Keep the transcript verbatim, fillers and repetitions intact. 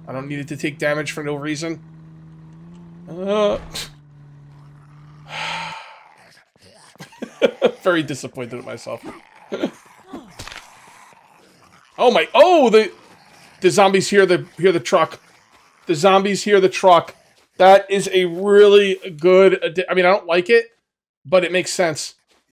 I don't need it to take damage for no reason. Uh... Very disappointed at myself. Oh my... Oh, the... The zombies hear the, hear the truck. The zombies hear the truck. That is a really good... I mean, I don't like it, but it makes sense.